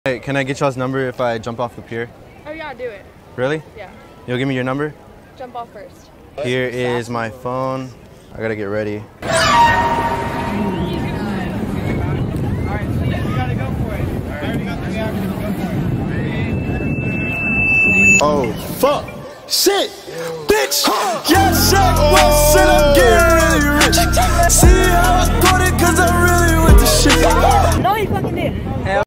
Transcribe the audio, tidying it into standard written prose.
Hey, can I get y'all's number if I jump off the pier? Oh yeah, do it. Really? Yeah. You'll give me your number? Jump off first. Here is my phone. I gotta get ready. Oh, fuck! Shit! Bitch! Yes, sir!